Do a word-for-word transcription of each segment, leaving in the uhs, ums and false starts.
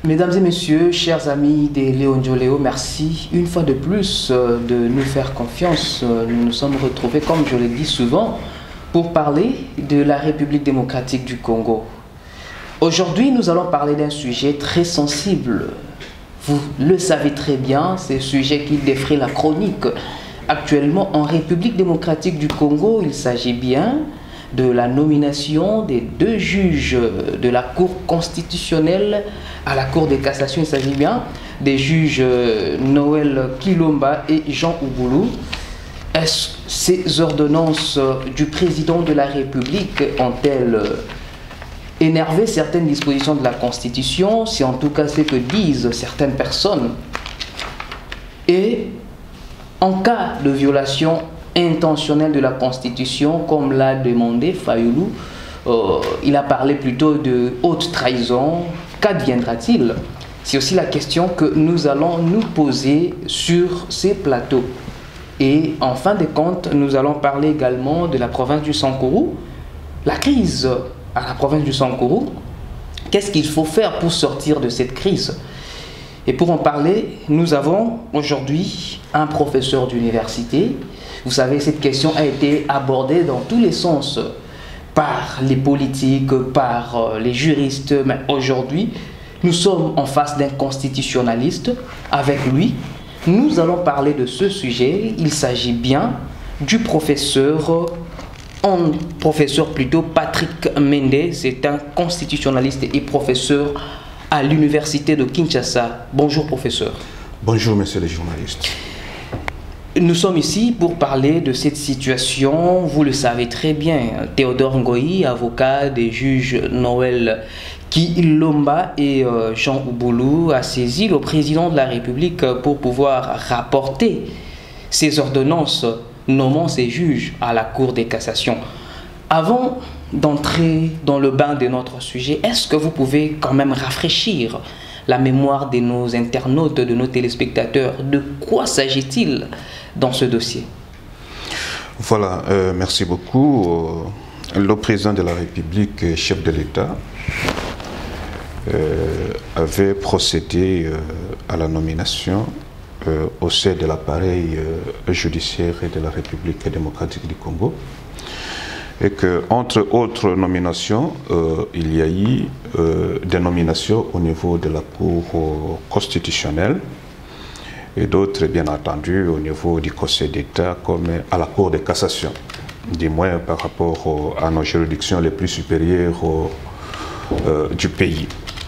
Mesdames et messieurs, chers amis des Léonjoléo, merci une fois de plus de nous faire confiance. Nous nous sommes retrouvés, comme je le dis souvent, pour parler de la République démocratique du Congo. Aujourd'hui, nous allons parler d'un sujet très sensible. Vous le savez très bien, c'est un sujet qui défraie la chronique. Actuellement, en République démocratique du Congo, il s'agit bien de la nomination des deux juges de la Cour constitutionnelle à la Cour de cassation. Il s'agit bien des juges Noël Kilomba et Jean Ouboulou. Est-ce que ces ordonnances du président de la République ont-elles énervé certaines dispositions de la Constitution? C'est en tout cas ce que disent certaines personnes. Et en cas de violation intentionnelle de la Constitution, comme l'a demandé Fayoulou, euh, il a parlé plutôt de haute trahison. Qu'adviendra-t-il? C'est aussi la question que nous allons nous poser sur ces plateaux. Et en fin de compte, nous allons parler également de la province du Sankourou, la crise à la province du Sankourou. Qu'est-ce qu'il faut faire pour sortir de cette crise? Et pour en parler, nous avons aujourd'hui un professeur d'université. Vous savez, cette question a été abordée dans tous les sens par les politiques, par les juristes. Mais aujourd'hui, nous sommes en face d'un constitutionnaliste. Avec lui, nous allons parler de ce sujet. Il s'agit bien du professeur, un professeur plutôt Patrick Mende. C'est un constitutionnaliste et professeur à l'université de Kinshasa. Bonjour professeur. Bonjour messieurs les journalistes. Nous sommes ici pour parler de cette situation. Vous le savez très bien, Théodore Ngoï, avocat des juges Noël Kilomba et euh, Jean Ouboulou, a saisi le président de la République pour pouvoir rapporter ses ordonnances nommant ses juges à la Cour de cassation. Avant d'entrer dans le bain de notre sujet, est-ce que vous pouvez quand même rafraîchir la mémoire de nos internautes, de nos téléspectateurs? De quoi s'agit-il dans ce dossier? Voilà, euh, merci beaucoup. Le président de la République, chef de l'État, euh, avait procédé euh, à la nomination euh, au sein de l'appareil euh, judiciaire de la République démocratique du Congo. Et que, entre autres nominations, euh, il y a eu euh, des nominations au niveau de la Cour euh, constitutionnelle et d'autres, bien entendu, au niveau du Conseil d'État, comme à la Cour de cassation, du moins par rapport euh, à nos juridictions les plus supérieures euh, du pays.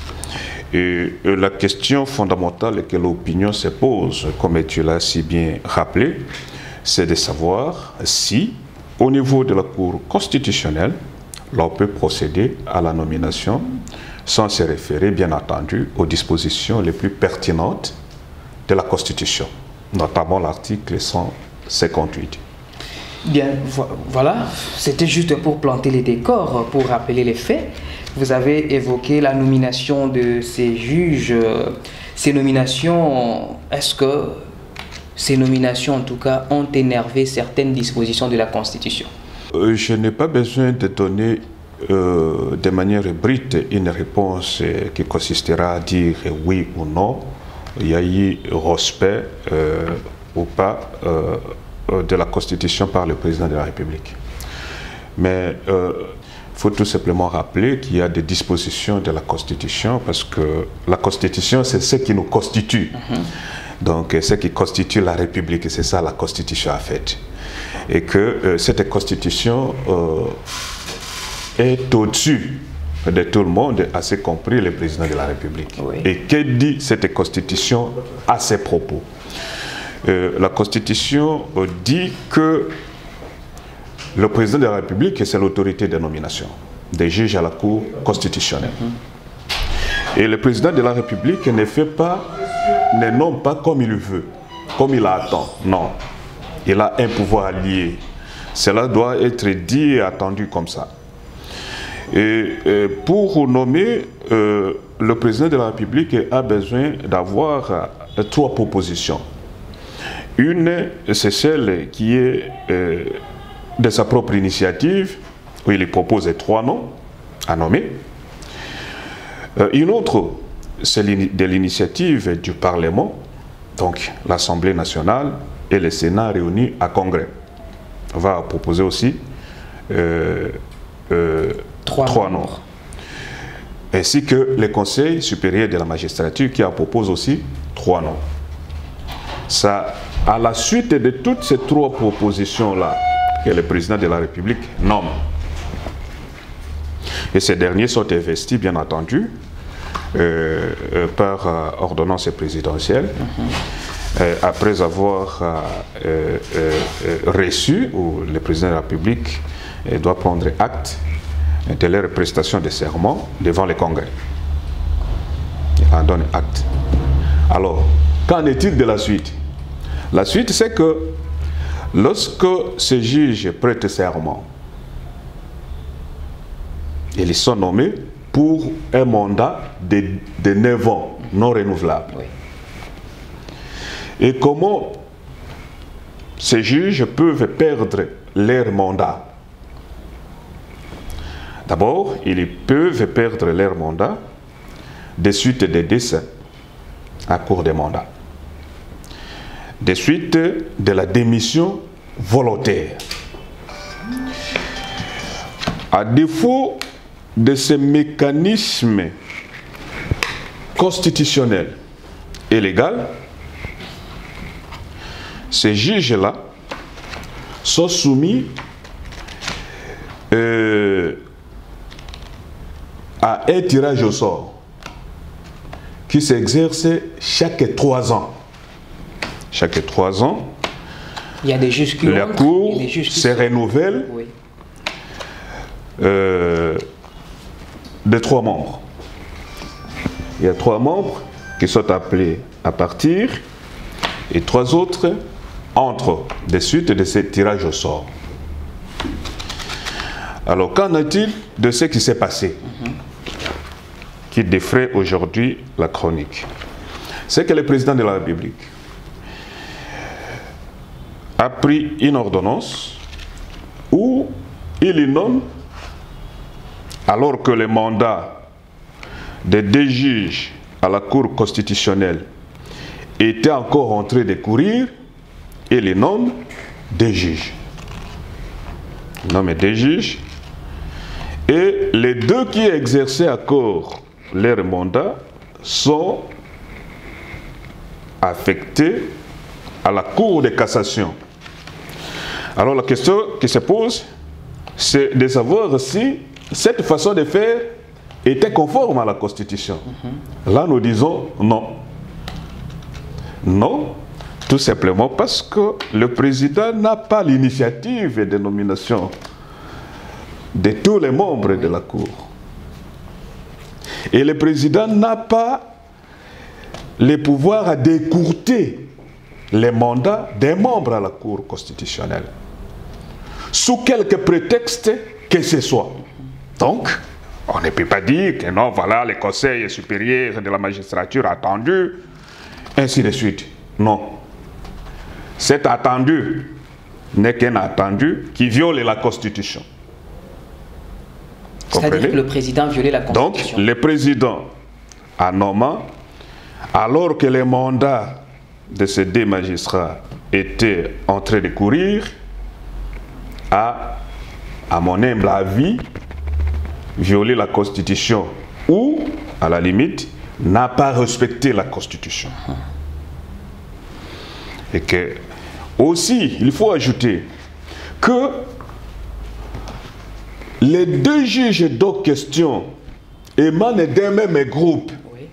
Et euh, la question fondamentale que l'opinion se pose, comme tu l'as si bien rappelé, c'est de savoir si, au niveau de la Cour constitutionnelle, l'on peut procéder à la nomination sans se référer, bien entendu, aux dispositions les plus pertinentes de la Constitution, notamment l'article cent cinquante-huit. Bien, vo voilà, c'était juste pour planter les décors, pour rappeler les faits. Vous avez évoqué la nomination de ces juges. Ces nominations, est-ce que ces nominations, en tout cas, ont énervé certaines dispositions de la Constitution? euh, Je n'ai pas besoin de donner euh, de manière brute une réponse euh, qui consistera à dire oui ou non. Il y a eu respect euh, ou pas euh, de la Constitution par le président de la République. Mais il euh, faut tout simplement rappeler qu'il y a des dispositions de la Constitution parce que la Constitution, c'est ce qui nous constitue. Mm-hmm. Donc, ce qui constitue la République, c'est ça la Constitution en fait. Et que euh, cette Constitution euh, est au-dessus de tout le monde, assez compris le président de la République. Oui. Et que dit cette Constitution à ses propos? euh, La Constitution euh, dit que le président de la République, c'est l'autorité de nomination des juges à la Cour constitutionnelle. Mm-hmm. Et le président de la République ne fait pas, ne nomme pas comme il veut, comme il attend. Non. Il a un pouvoir lié. Cela doit être dit et attendu comme ça. Et, et pour nommer, euh, le président de la République a besoin d'avoir euh, trois propositions. Une, c'est celle qui est euh, de sa propre initiative, où il propose trois noms à nommer. Euh, une autre, c'est de l'initiative du Parlement, donc l'Assemblée nationale et le Sénat réunis à Congrès. On va proposer aussi euh, euh, trois, trois noms. Ainsi que le Conseil supérieur de la magistrature qui en propose aussi trois noms. Ça, à la suite de toutes ces trois propositions-là que le président de la République nomme, et ces derniers sont investis, bien entendu, euh, euh, par euh, ordonnance présidentielle, mm-hmm. euh, après avoir euh, euh, euh, reçu, ou le président de la République euh, doit prendre acte de leur prestation de serment devant le Congrès. Il en donne acte. Alors, qu'en est-il de la suite? La suite, c'est que lorsque ces juges prêtent serment, ils sont nommés pour un mandat de, de neuf ans, non renouvelable. Oui. Et comment ces juges peuvent perdre leur mandat? D'abord, ils peuvent perdre leur mandat de suite des décès à cours des mandats, de suite de la démission volontaire. À défaut de ces mécanismes constitutionnels et légaux, ces juges-là sont soumis euh, à un tirage au sort qui s'exerce chaque trois ans. Chaque trois ans, il y a des juges qui la Cour se renouvelle oui. euh, de trois membres. Il y a trois membres qui sont appelés à partir et trois autres entrent de suite de ce tirage au sort. Alors, qu'en est-il de ce qui s'est passé, mm-hmm. qui défraie aujourd'hui la chronique? C'est que le président de la République a pris une ordonnance où il nomme, alors que le mandat des deux juges à la Cour constitutionnelle était encore en train de courir, il nomme des juges. Il nomme des juges. Et les deux qui exerçaient encore leur mandat sont affectés à la Cour de cassation. Alors la question qui se pose, c'est de savoir si cette façon de faire était conforme à la Constitution. Mm-hmm. Là, nous disons non. Non, tout simplement parce que le président n'a pas l'initiative de nomination de tous les membres de la Cour. Et le président n'a pas le pouvoir d'écourter les mandats des membres à la Cour constitutionnelle, sous quelque prétexte que ce soit. Donc, on ne peut pas dire que non, voilà, le Conseil supérieur de la magistrature a attendu, ainsi de suite. Non. Cet attendu n'est qu'un attendu qui viole la Constitution. C'est-à-dire que le président violait la Constitution. Donc, le président, en nommant, alors que les mandats de ces deux magistrats étaient en train de courir, a, à mon humble avis, violé la Constitution ou, à la limite, n'a pas respecté la Constitution. Et que, aussi, il faut ajouter que les deux juges de question émanent d'un même groupe. Oui.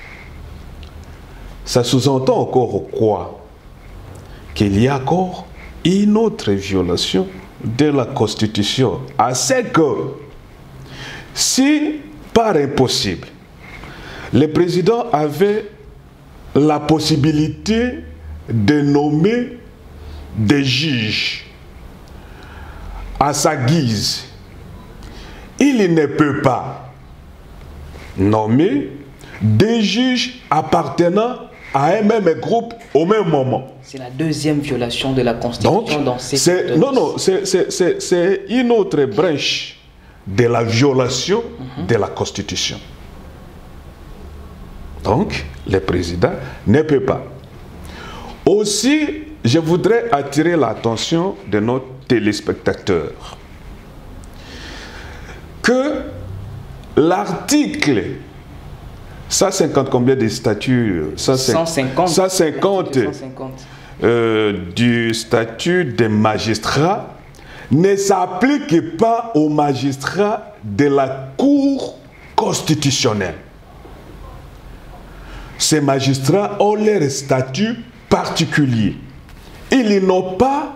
Ça sous-entend encore quoi? Qu'il y a encore une autre violation de la Constitution. À ce que, si par impossible, le président avait la possibilité de nommer des juges à sa guise, il ne peut pas nommer des juges appartenant à un même groupe au même moment. C'est la deuxième violation de la Constitution. Donc, dans ces non, non, c'est une autre branche de la violation mm-hmm. de la Constitution. Donc, le président ne peut pas. Aussi, je voudrais attirer l'attention de nos téléspectateurs que l'article cent cinquante, combien de statuts? cent cinquante. cent cinquante, cent cinquante. Euh, du statut des magistrats ne s'applique pas aux magistrats de la Cour constitutionnelle. Ces magistrats ont leur statut particulier. Ils n'ont pas,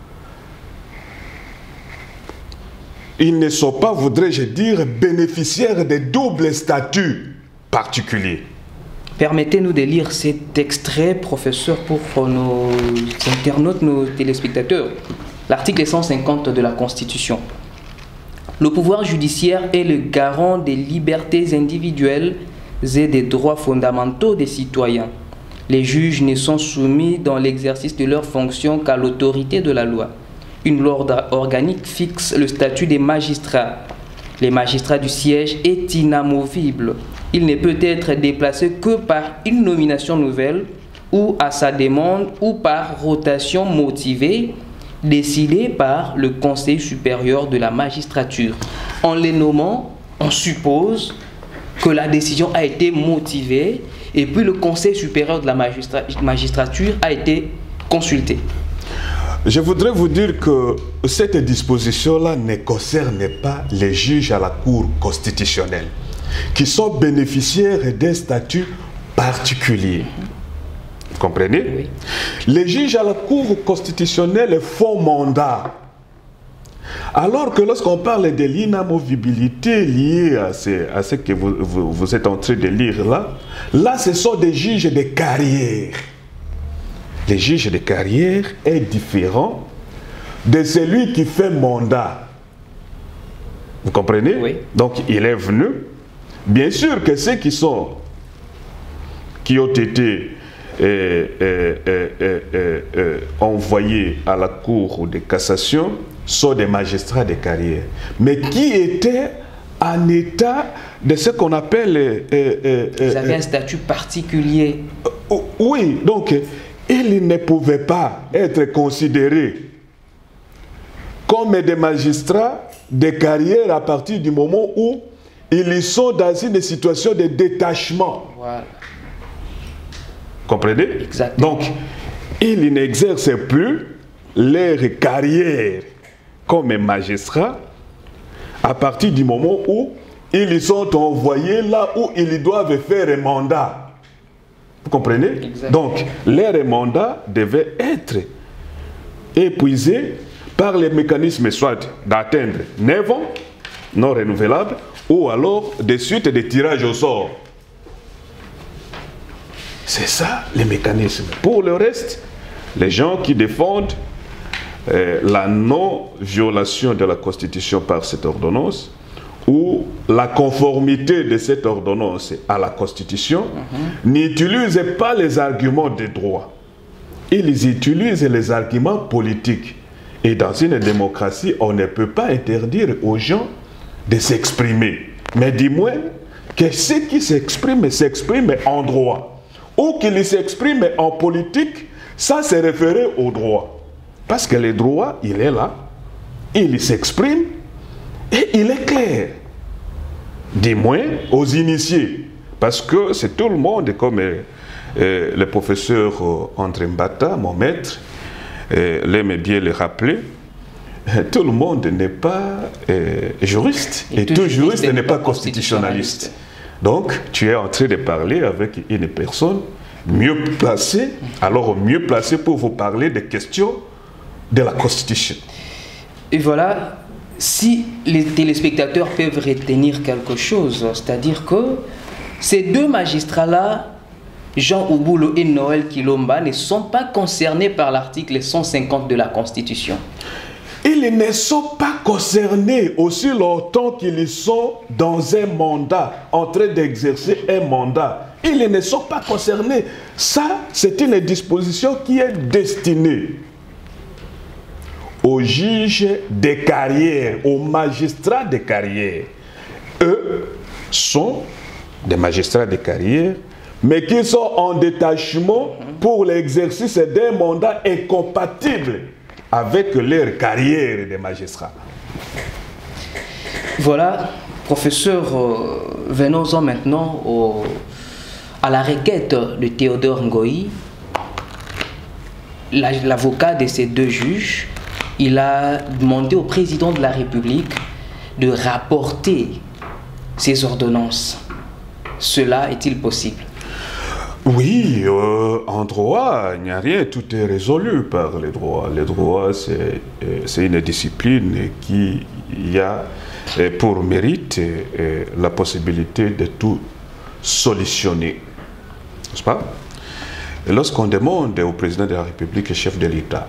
ils ne sont pas, voudrais-je dire, bénéficiaires de doubles statuts particuliers. Permettez-nous de lire cet extrait, professeur, pour nos internautes, nos téléspectateurs. L'article cent cinquante de la Constitution. Le pouvoir judiciaire est le garant des libertés individuelles et des droits fondamentaux des citoyens. Les juges ne sont soumis dans l'exercice de leurs fonctions qu'à l'autorité de la loi. Une loi organique fixe le statut des magistrats. Le magistrat du siège est inamovible. Il ne peut être déplacé que par une nomination nouvelle ou à sa demande ou par rotation motivée décidée par le Conseil supérieur de la magistrature. En les nommant, on suppose que la décision a été motivée et puis le Conseil supérieur de la magistra magistrature a été consulté. Je voudrais vous dire que cette disposition-là ne concerne pas les juges à la Cour constitutionnelle, qui sont bénéficiaires d'un statut particulier. Vous comprenez? Oui. Les juges à la Cour constitutionnelle font mandat. Alors que lorsqu'on parle de l'inamovibilité liée à ce, à ce que vous, vous, vous êtes en train de lire là, là ce sont des juges de carrière. Le juge de carrière est différent de celui qui fait mandat. Vous comprenez? Oui. Donc il est venu. Bien sûr que ceux qui sont, qui ont été euh, euh, euh, euh, euh, euh, envoyés à la Cour de cassation sont des magistrats de carrière. Mais qui étaient en état de ce qu'on appelle... Euh, euh, Ils avaient euh, un statut particulier. euh, oui, donc ils ne pouvaient pas être considérés comme des magistrats de carrière à partir du moment où ils sont dans une situation de détachement. Voilà. Comprenez? Exactement. Donc, ils n'exercent plus leur carrière comme magistrats à partir du moment où ils sont envoyés là où ils doivent faire un mandat. Vous comprenez? Exactement. Donc, leur mandat devait être épuisé par les mécanismes soit d'atteindre neuf ans non renouvelables ou alors des suites de tirage au sort. C'est ça les mécanismes. Pour le reste, les gens qui défendent euh, la non-violation de la Constitution par cette ordonnance ou la conformité de cette ordonnance à la Constitution, mm-hmm. n'utilisent pas les arguments de droit. Ils utilisent les arguments politiques. Et dans une démocratie, on ne peut pas interdire aux gens de s'exprimer. Mais du moins, que ceux qui s'expriment s'expriment en droit. Ou qu'ils s'expriment en politique, ça c'est référé au droit. Parce que le droit, il est là, il s'exprime, et il est clair. Du moins aux initiés. Parce que c'est tout le monde, comme euh, euh, le professeur euh, André Mbata, mon maître, euh, l'aime bien le rappeler, tout le monde n'est pas euh, juriste. Et, et tout juriste n'est pas constitutionnaliste. Donc, tu es en train de parler avec une personne mieux placée, alors mieux placée pour vous parler des questions de la Constitution. Et voilà, si les téléspectateurs peuvent retenir quelque chose, c'est-à-dire que ces deux magistrats-là, Jean Ouboulou et Noël Kilomba, ne sont pas concernés par l'article cent cinquante de la Constitution. Ils ne sont pas concernés aussi longtemps qu'ils sont dans un mandat, en train d'exercer un mandat. Ils ne sont pas concernés. Ça, c'est une disposition qui est destinée aux juges de carrière, aux magistrats de carrière. Eux sont des magistrats de carrière, mais qui sont en détachement pour l'exercice d'un mandat incompatible avec leur carrière de magistrat. Voilà, professeur, euh, venons-en maintenant au, à la requête de Théodore Ngoï, l'avocat de ces deux juges. Il a demandé au président de la République de rapporter ces ordonnances. Cela est-il possible? Oui, euh, en droit, il n'y a rien, tout est résolu par les droits. Les droits, c'est euh, une discipline qui a euh, pour mérite euh, la possibilité de tout solutionner. N'est-ce pas? Et lorsqu'on demande au président de la République et chef de l'État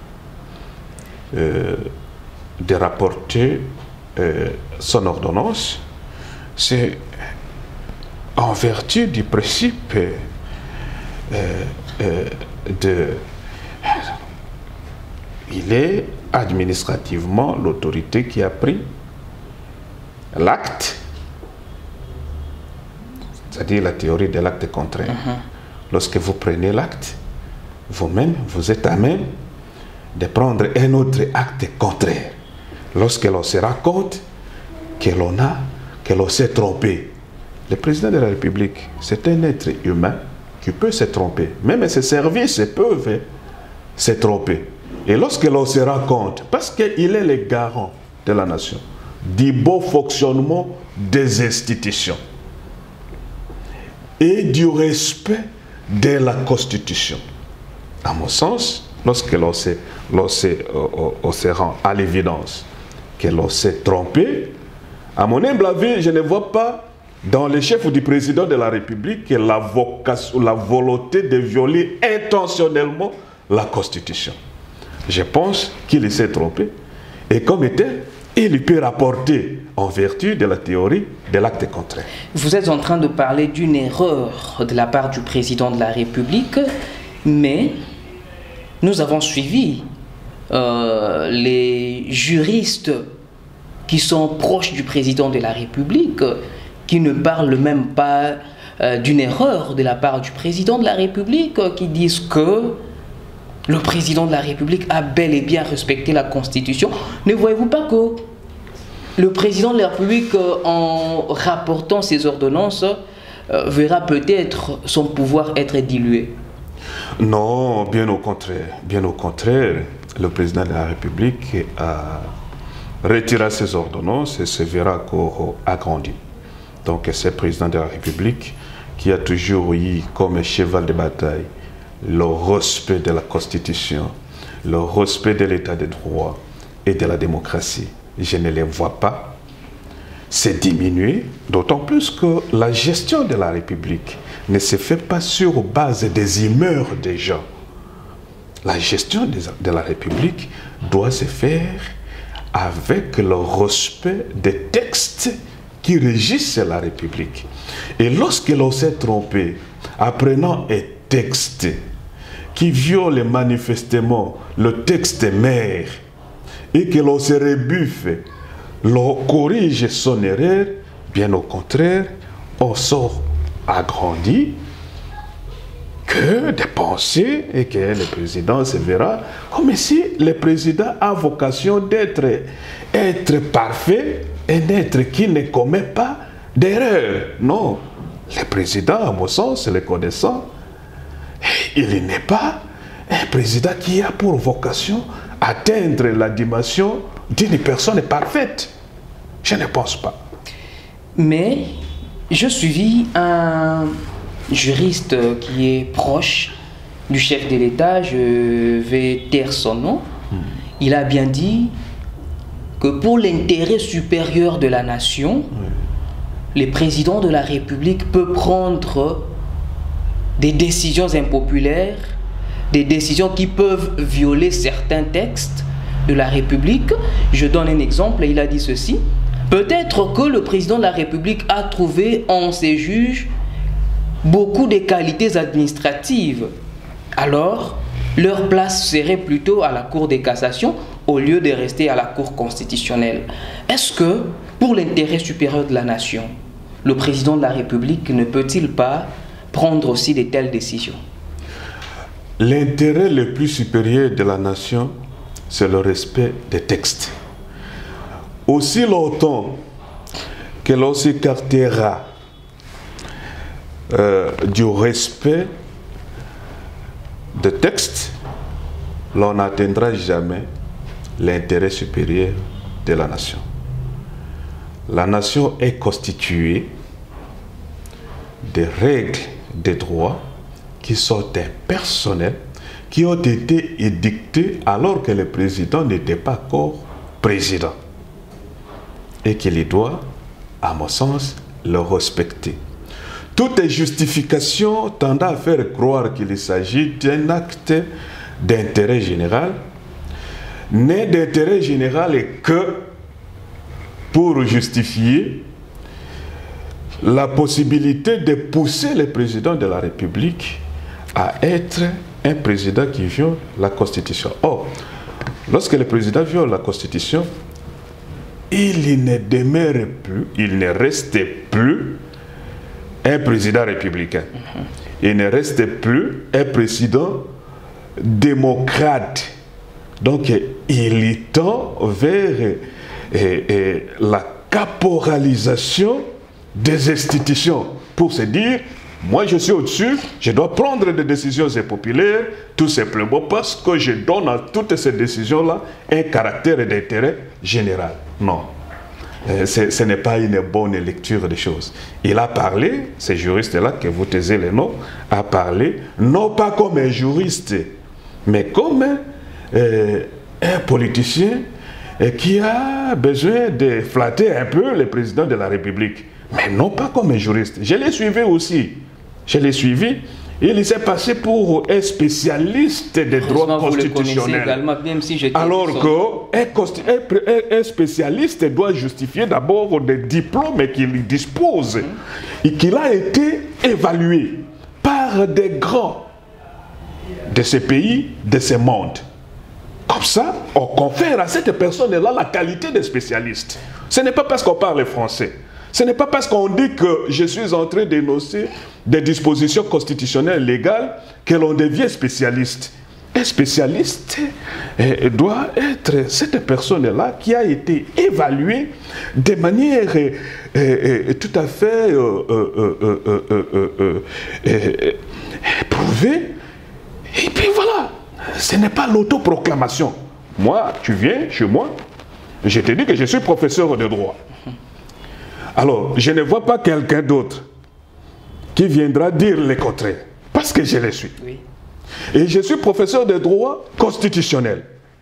euh, de rapporter euh, son ordonnance, c'est en vertu du principe euh, euh, de... Il est administrativement l'autorité qui a pris l'acte, c'est-à-dire la théorie de l'acte contraire. Uh-huh. Lorsque vous prenez l'acte, vous-même, vous êtes à même de prendre un autre acte contraire. Lorsque l'on se rend compte que l'on a, que l'on s'est trompé. Le président de la République, c'est un être humain qui peut se tromper. Même ses services peuvent se tromper. Et lorsque l'on se rend compte, parce qu'il est le garant de la nation, du bon fonctionnement des institutions et du respect de la Constitution. À mon sens, lorsque l'on se, l'on se, on se rend à l'évidence que l'on s'est trompé, à mon humble avis, je ne vois pas dans les chefs du président de la République la, vocation, la volonté de violer intentionnellement la Constitution. Je pense qu'il s'est trompé et comme tel, il peut rapporter en vertu de la théorie de l'acte contraire. Vous êtes en train de parler d'une erreur de la part du président de la République, mais nous avons suivi euh, les juristes qui sont proches du président de la République, qui ne parlent même pas euh, d'une erreur de la part du président de la République, qui disent que le président de la République a bel et bien respecté la Constitution. Ne voyez-vous pas que le président de la République, en rapportant ses ordonnances, euh, verra peut-être son pouvoir être dilué? Non, bien au contraire. Bien au contraire, le président de la République a retiré ses ordonnances et se verra encore agrandi. Donc c'est le président de la République qui a toujours eu comme cheval de bataille le respect de la Constitution, le respect de l'état de droit et de la démocratie. Je ne les vois pas se diminuer, d'autant plus que la gestion de la République ne se fait pas sur base des humeurs des gens. La gestion de la République doit se faire avec le respect des textes qui régissent la République. Et lorsque l'on s'est trompé, apprenant un texte qui viole manifestement le texte mère et que l'on se rebuffe, l'on corrige son erreur, bien au contraire, on sort agrandi que de penser et que le président se verra comme si le président a vocation d'être être parfait, un être qui ne commet pas d'erreur. Non, le président, à mon sens, le connaissant, il n'est pas un président qui a pour vocation atteindre la dimension d'une personne parfaite. Je ne pense pas. Mais je suivis un juriste qui est proche du chef de l'État, je vais taire son nom. Hmm. Il a bien dit que pour l'intérêt supérieur de la nation, oui, le président de la République peut prendre des décisions impopulaires, des décisions qui peuvent violer certains textes de la République. Je donne un exemple, il a dit ceci. Peut-être que le président de la République a trouvé en ses juges beaucoup de qualités administratives. Alors, leur place serait plutôt à la Cour de cassation au lieu de rester à la Cour constitutionnelle. Est-ce que, pour l'intérêt supérieur de la nation, le président de la République ne peut-il pas prendre aussi de telles décisions? L'intérêt le plus supérieur de la nation, c'est le respect des textes. Aussi longtemps que l'on s'écartera euh, du respect des textes, l'on n'atteindra jamais l'intérêt supérieur de la nation. La nation est constituée des règles, des droits qui sont impersonnels, qui ont été édictés alors que le président n'était pas encore président. Et qu'il doit, à mon sens, le respecter. Toutes les justifications tendant à faire croire qu'il s'agit d'un acte d'intérêt général n'est d'intérêt général que pour justifier la possibilité de pousser le président de la République à être un président qui viole la Constitution. Or, lorsque le président viole la Constitution, il ne demeure plus, il ne reste plus un président républicain. Il ne reste plus un président démocrate. Donc, il tend vers et, et, la caporalisation des institutions pour se dire, moi je suis au-dessus, je dois prendre des décisions impopulaires, tout simplement parce que je donne à toutes ces décisions-là un caractère d'intérêt général. Non, euh, ce n'est pas une bonne lecture des choses. Il a parlé, ces juristes-là, que vous taisez les noms, a parlé, non pas comme un juriste, mais comme euh, un politicien euh, qui a besoin de flatter un peu le président de la République. Mais non pas comme un juriste. Je l'ai suivi aussi. Je l'ai suivi. Il s'est passé pour un spécialiste des droits constitutionnels. Également, même si je Alors qu'un spécialiste doit justifier d'abord des diplômes qu'il dispose et qu'il a été évalué par des grands de ces pays, de ces mondes. Comme ça, on confère à cette personne-là la qualité de spécialiste. Ce n'est pas parce qu'on parle français. Ce n'est pas parce qu'on dit que je suis en train d'énoncer des dispositions constitutionnelles légales que l'on devient spécialiste. Un spécialiste eh, doit être cette personne-là qui a été évaluée de manière eh, eh, tout à fait euh, euh, euh, euh, euh, euh, euh, prouvée. Et puis voilà, ce n'est pas l'autoproclamation. Moi, tu viens chez moi, je te dis que je suis professeur de droit. Alors, je ne vois pas quelqu'un d'autre qui viendra dire le contraire, parce que je le suis. Oui. Et je suis professeur de droit constitutionnel.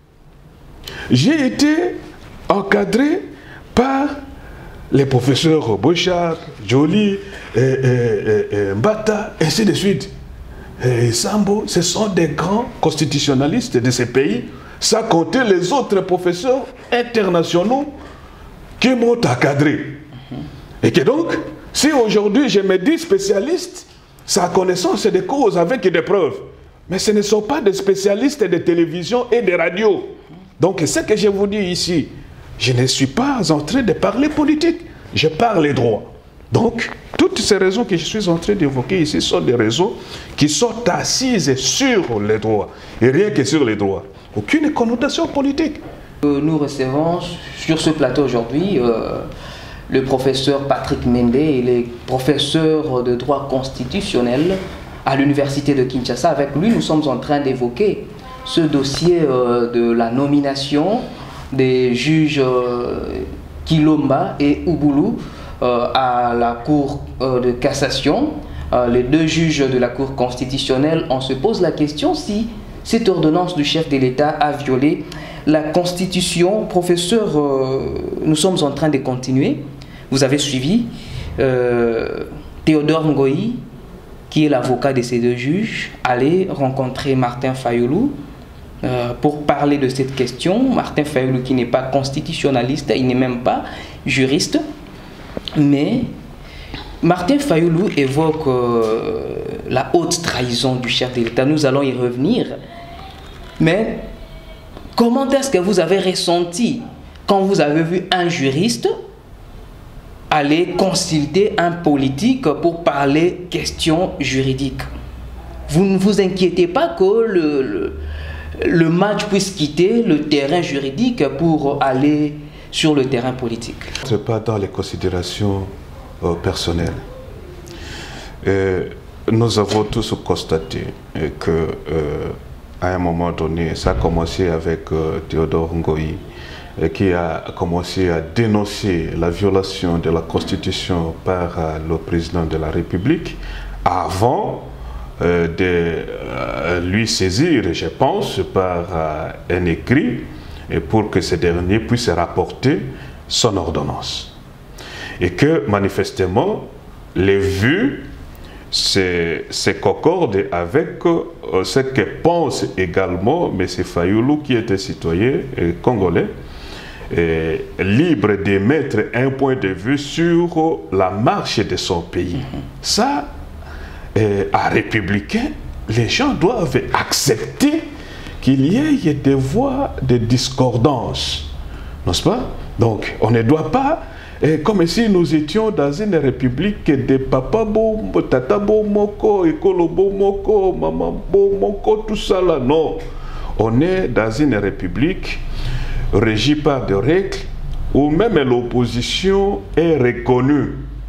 J'ai été encadré par les professeurs Bochard, Joly, et, et, et, et Mbata, ainsi de suite. Et Sambo, ce sont des grands constitutionnalistes de ces pays, sans compter les autres professeurs internationaux qui m'ont encadré. Et que donc, si aujourd'hui je me dis spécialiste, sa connaissance des causes avec des preuves. Mais ce ne sont pas des spécialistes de télévision et de radio. Donc, ce que je vous dis ici, je ne suis pas en train de parler politique, je parle droit. Donc, toutes ces raisons que je suis en train d'évoquer ici sont des raisons qui sont assises sur les droits, et rien que sur les droits. Aucune connotation politique. Nous recevons sur ce plateau aujourd'hui euh, le professeur Patrick Mende, il est professeur de droit constitutionnel à l'université de Kinshasa. Avec lui, nous sommes en train d'évoquer ce dossier euh, de la nomination des juges euh, Kilomba et Ouboulou euh, à la Cour euh, de cassation. Euh, les deux juges de la Cour constitutionnelle, on se pose la question si cette ordonnance du chef de l'État a violé la Constitution. Professeur, euh, nous sommes en train de continuer. Vous avez suivi euh, Théodore Ngoï, qui est l'avocat de ces deux juges, aller rencontrer Martin Fayulu euh, pour parler de cette question. Martin Fayulu qui n'est pas constitutionnaliste, il n'est même pas juriste, mais Martin Fayulu évoque euh, la haute trahison du chef de l'État. Nous allons y revenir. Mais comment est-ce que vous avez ressenti quand vous avez vu un juriste aller consulter un politique pour parler questions juridiques. Vous ne vous inquiétez pas que le, le, le match puisse quitter le terrain juridique pour aller sur le terrain politique? Ce n'est pas dans les considérations euh, personnelles. Euh, nous avons tous constaté que euh, à un moment donné, ça a commencé avec euh, Théodore Ngoï, euh, qui a commencé à dénoncer la violation de la Constitution par euh, le président de la République, avant euh, de euh, lui saisir, je pense, par euh, un écrit, et pour que ce dernier puisse rapporter son ordonnance. Et que, manifestement, les vues c'est concorde avec euh, ce que pense également M. Fayoulou, qui était citoyen euh, congolais, euh, libre d'émettre un point de vue sur la marche de son pays. Mm-hmm. Ça, euh, à républicain, les gens doivent accepter qu'il y ait des voix de discordance, n'est-ce pas? Donc, on ne doit pas, et comme si nous étions dans une république de papa bo, tata bo moko, écolo bo moko, maman bo moko, tout ça là. Non. On est dans une république régie par des règles où même l'opposition est reconnue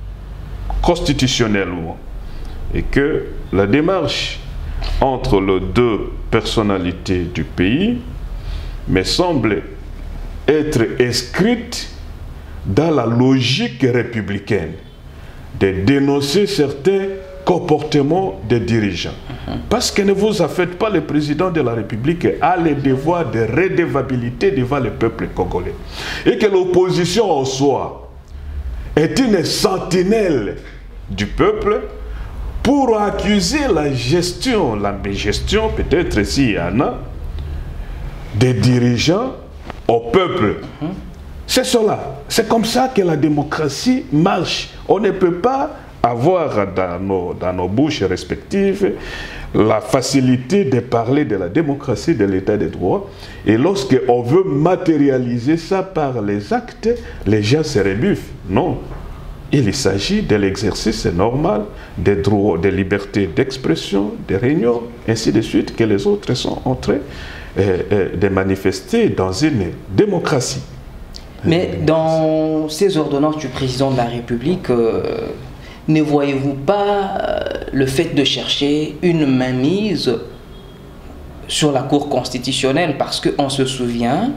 constitutionnellement. Et que la démarche entre les deux personnalités du pays me semble être inscrite dans la logique républicaine de dénoncer certains comportements des dirigeants. Uh-huh. Parce que ne vous en faites pas, le président de la République a le devoir de redevabilité devant le peuple congolais. Et que l'opposition en soi est une sentinelle du peuple pour accuser la gestion, la gestion peut-être s'il y en a, des dirigeants au peuple. Uh-huh. C'est cela. C'est comme ça que la démocratie marche. On ne peut pas avoir dans nos, dans nos bouches respectives la facilité de parler de la démocratie, de l'état de droit. Et lorsqu'on veut matérialiser ça par les actes, les gens se rebuffent. Non. Il s'agit de l'exercice normal des droits, des libertés d'expression, de réunion, ainsi de suite, que les autres sont en train euh, euh, de manifester dans une démocratie. Mais dans ces ordonnances du président de la République, euh, ne voyez-vous pas euh, le fait de chercher une mainmise sur la Cour constitutionnelle? Parce qu'on se souvient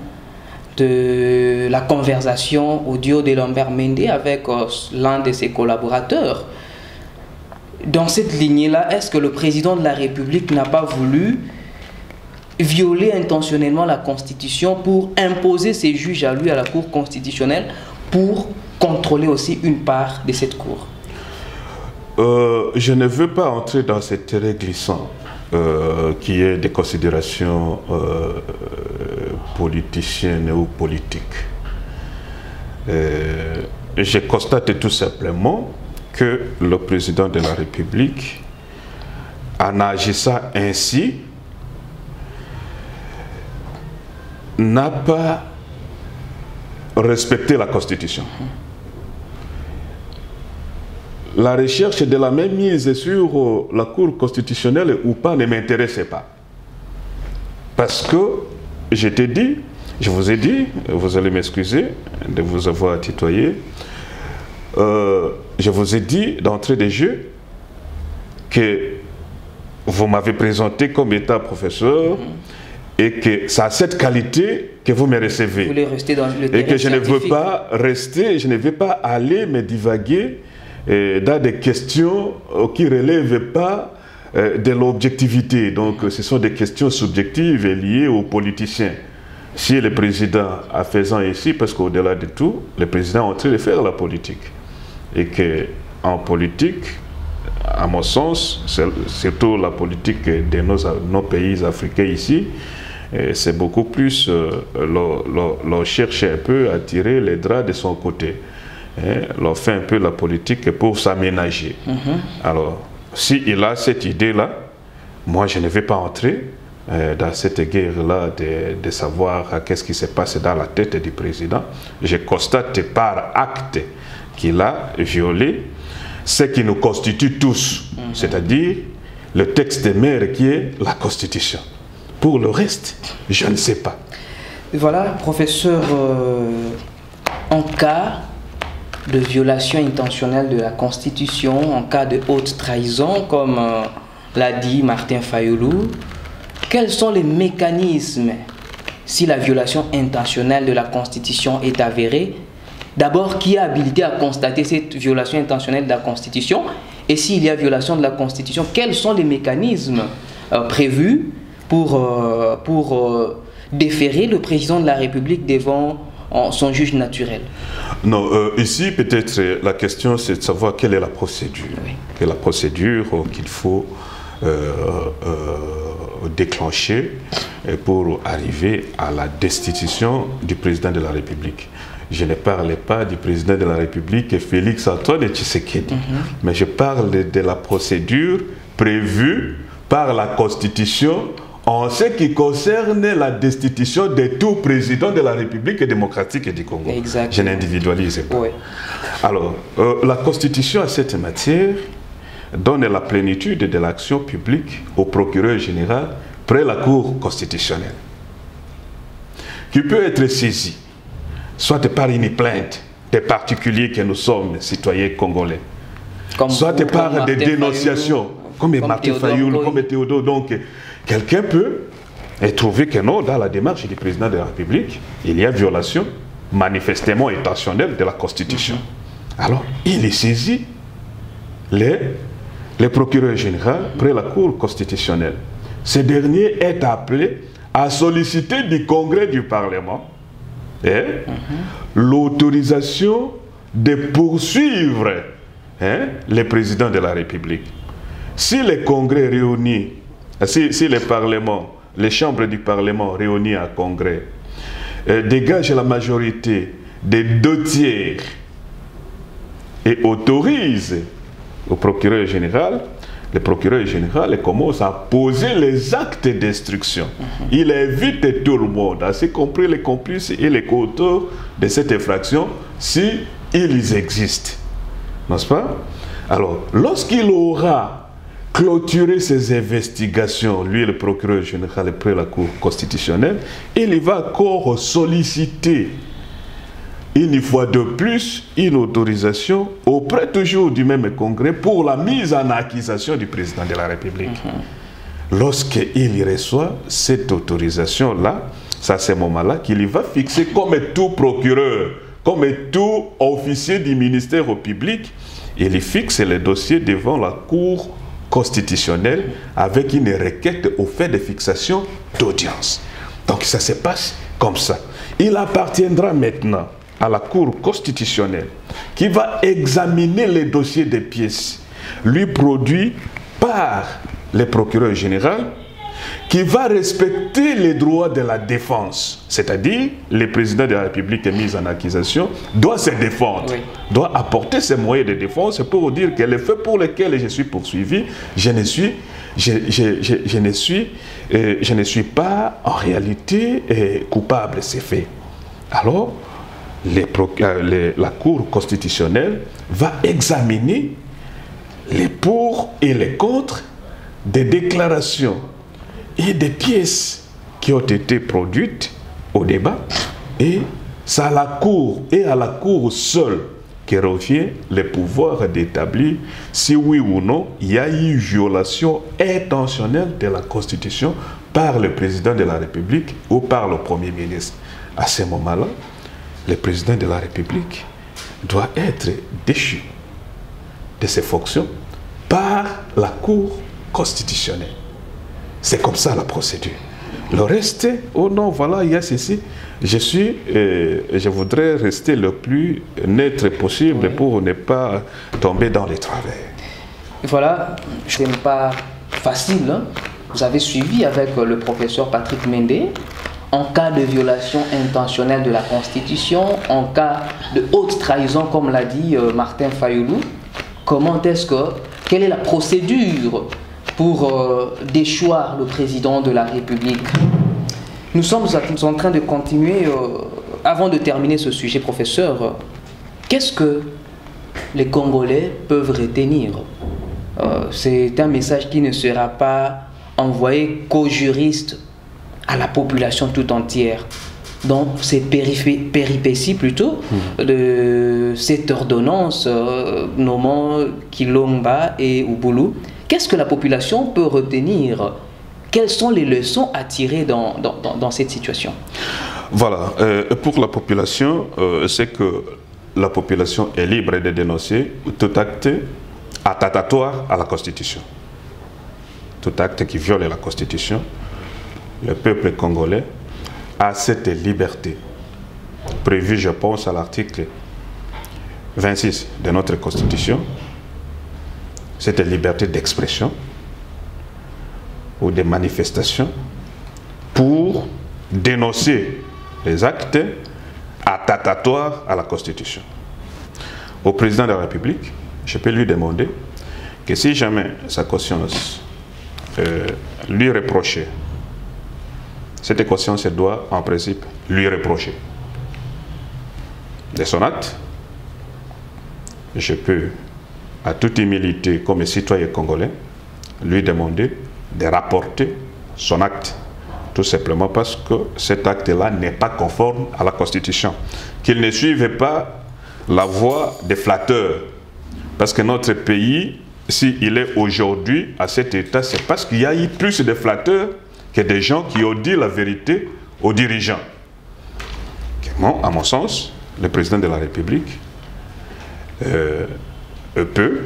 de la conversation audio de Lambert Mende avec euh, l'un de ses collaborateurs. Dans cette lignée-là, est-ce que le président de la République n'a pas voulu violer intentionnellement la Constitution pour imposer ses juges à lui, à la Cour constitutionnelle, pour contrôler aussi une part de cette Cour? euh, Je ne veux pas entrer dans ce terrain glissant euh, qui est des considérations euh, politiciennes ou politiques. Euh, je constate tout simplement que le président de la République, en agissant ainsi, n'a pas respecté la Constitution. La recherche de la même mise sur la Cour constitutionnelle ou pas ne m'intéressait pas. Parce que, je t'ai dit, je vous ai dit, vous allez m'excuser de vous avoir tutoyé, euh, je vous ai dit d'entrée de jeu que vous m'avez présenté comme état professeur, mm-hmm. et que ça a cette qualité que vous me recevez. Vous voulez rester dans le et que je ne veux pas rester, je ne veux pas aller me divaguer euh, dans des questions euh, qui ne relèvent pas euh, de l'objectivité. Donc ce sont des questions subjectives et liées aux politiciens. Si le président a faisant ici, parce qu'au-delà de tout, le président est en train de faire la politique. Et qu'en politique, à mon sens, surtout la politique de nos, nos pays africains ici, c'est beaucoup plus, euh, l'on cherche un peu à tirer les draps de son côté. Hein, l'on fait un peu la politique pour s'aménager. Mm-hmm. Alors, s'il a cette idée-là, moi je ne vais pas entrer euh, dans cette guerre-là de, de savoir qu'est-ce qui se passe dans la tête du président. Je constate par acte qu'il a violé ce qui nous constitue tous, mmh. c'est-à-dire le texte mère qui est la Constitution. Pour le reste, je ne sais pas. Voilà, professeur, euh, en cas de violation intentionnelle de la Constitution, en cas de haute trahison, comme euh, l'a dit Martin Fayulu, quels sont les mécanismes si la violation intentionnelle de la Constitution est avérée? D'abord, qui est habilité à constater cette violation intentionnelle de la Constitution? Et s'il y a violation de la Constitution, quels sont les mécanismes euh, prévus pour, euh, pour euh, déférer le président de la République devant euh, son juge naturel? Non, euh, ici peut-être la question c'est de savoir quelle est la procédure. Oui. Quelle est la procédure qu'il faut euh, euh, déclencher pour arriver à la destitution du président de la République. Je ne parlais pas du président de la République Félix Antoine Tshisekedi, mm-hmm. mais je parle de, de la procédure prévue par la Constitution en ce qui concerne la destitution de tout président de la République démocratique du Congo. Exactement. Je n'individualise pas. Oui. Alors, euh, la Constitution à cette matière donne la plénitude de l'action publique au procureur général près la Cour constitutionnelle, qui peut être saisi soit par une plainte des particuliers que nous sommes, citoyens congolais, comme soit vous, par comme des Martin dénonciations, Fayulu, comme, comme Martin Fayulu, comme Théodore. Donc, quelqu'un peut trouver que non, dans la démarche du président de la République, il y a violation manifestement intentionnelle de la Constitution. Mm-hmm. Alors, il est saisi, les, les procureurs généraux, près la Cour constitutionnelle. Ce dernier est appelé à solliciter du Congrès du Parlement et mm-hmm. l'autorisation de poursuivre hein, les présidents de la République. Si les congrès réunis, si, si les parlements, les chambres du Parlement réunies à congrès euh, dégagent la majorité des deux tiers et autorisent au procureur général, le procureur général commence à poser les actes d'instruction. Mm-hmm. Il invite tout le monde, y compris les complices et les co-auteurs de cette infraction, si ils existent. N'est-ce pas? Alors, lorsqu'il aura clôturé ses investigations, lui, le procureur général, près la Cour constitutionnelle, il va encore solliciter une fois de plus une autorisation auprès toujours du même congrès pour la mise en accusation du président de la République. Mm-hmm. Lorsqu'il reçoit cette autorisation-là, c'est à ce moment-là qu'il va fixer comme tout procureur, comme tout officier du ministère public, il fixe le dossier devant la Cour constitutionnelle avec une requête au fait de fixation d'audience. Donc ça se passe comme ça. Il appartiendra maintenant à la Cour constitutionnelle qui va examiner les dossiers des pièces lui produits par le procureur général, qui va respecter les droits de la défense, c'est-à-dire le président de la République mis en accusation doit se défendre, oui. doit apporter ses moyens de défense pour dire que les faits pour lesquels je suis poursuivi, je ne suis, je, je, je, je ne suis, euh, je ne suis pas en réalité euh, coupable de ces faits. Alors, les, euh, les, la Cour constitutionnelle va examiner les pour et les contre des déclarations et des pièces qui ont été produites au débat, et c'est à la Cour et à la Cour seule que revient le pouvoir d'établir si oui ou non il y a eu violation intentionnelle de la Constitution par le président de la République ou par le Premier ministre. À ce moment-là, le président de la République doit être déchu de ses fonctions par la Cour constitutionnelle. C'est comme ça la procédure. Le reste, oh non, voilà, il y a ceci. Je suis, euh, je voudrais rester le plus neutre possible oui. pour ne pas tomber dans les travers. Voilà, ce n'est pas facile. Hein? Vous avez suivi avec le professeur Patrick Mende. En cas de violation intentionnelle de la Constitution, en cas de haute trahison, comme l'a dit euh, Martin Fayulu, comment est-ce que, quelle est la procédure pour euh, déchoir le président de la République? Nous sommes en train de continuer, euh, avant de terminer ce sujet, professeur, euh, qu'est-ce que les Congolais peuvent retenir. Euh, c'est un message qui ne sera pas envoyé qu'aux juristes, à la population tout entière. Donc ces péripéties plutôt mmh. de cette ordonnance euh, nommant Kilomba et Ubulu, qu'est-ce que la population peut retenir? Quelles sont les leçons à tirer dans, dans, dans, dans cette situation? Voilà, euh, pour la population, euh, c'est que la population est libre de dénoncer tout acte attentatoire à la Constitution. Tout acte qui viole la Constitution. Le peuple congolais a cette liberté, prévue, je pense, à l'article vingt-six de notre Constitution, cette liberté d'expression ou de manifestation pour dénoncer les actes attentatoires à la Constitution. Au président de la République, je peux lui demander que si jamais sa conscience euh, lui reprochait, cette conscience doit en principe lui reprocher de son acte, je peux à toute humilité comme citoyen congolais lui demander de rapporter son acte, tout simplement parce que cet acte-là n'est pas conforme à la Constitution, qu'il ne suive pas la voie des flatteurs, parce que notre pays, s'il est aujourd'hui à cet état, c'est parce qu'il y a eu plus de flatteurs que des gens qui ont dit la vérité aux dirigeants. Bon, à mon sens, le président de la République euh, peut,